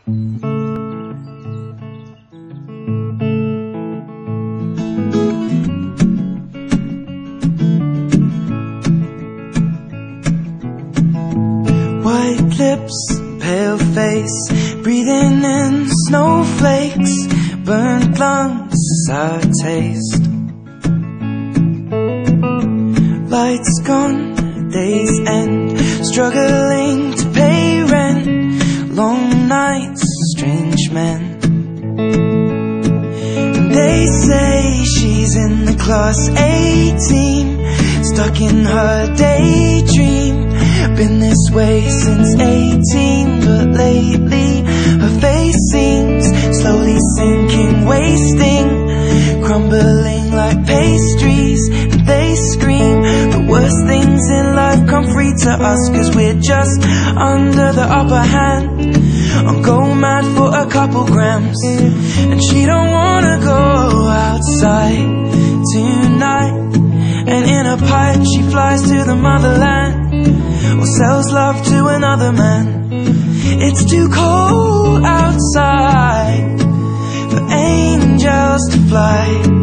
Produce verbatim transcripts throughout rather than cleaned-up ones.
White lips, pale face, breathing in snowflakes, burnt lungs, sour taste. Lights gone, days end, struggling to pay rent, long nights, strange men. And they say she's in the class A team, stuck in her daydream. Been this way since eighteen, but lately her face seems slowly sinking, wasting, crumbling like pastries. And they scream the worst things in life come free to us, cause we're just under the upper hand. I'll go mad for a couple grams, and she don't wanna go outside tonight. And in a pipe she flies to the motherland, or sells love to another man. It's too cold outside for angels to fly,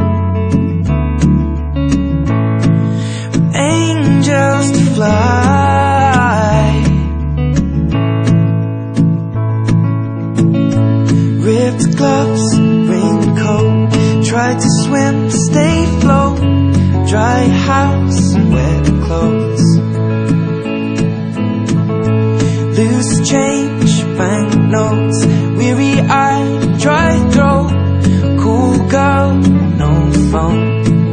for angels to fly. Ripped gloves, raincoat, tried to swim to stay afloat. Dry house and wet clothes, loose change, banknotes, weary-eyed, dry throat, cool girl, no phone.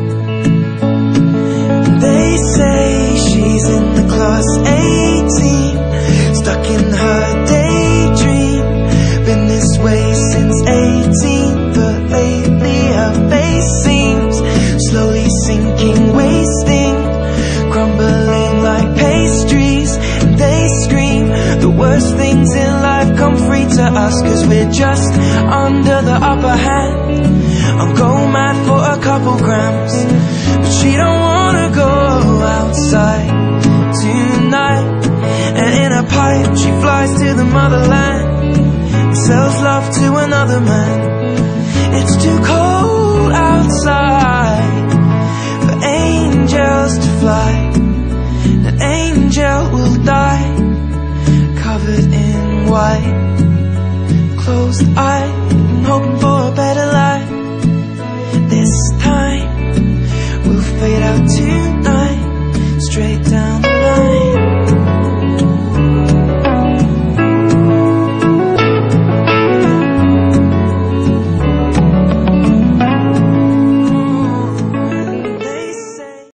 They say she's in the class A team, stuck in her daydream. Been this way since eighteen, but lately her face seems slowly sinking, wasting, crumbling like pastries. And they scream the worst things in life come free to us, cause we're just under the upper hand. I'll go mad for a couple grams, but she don't wanna go outside tonight. And in a pipe she flies to the motherland, and sells love to another man. It's too cold outside for angels to fly. An angel will die, covered in white, closed eyed and hoping for a better life. This time we'll fade out tonight, straight down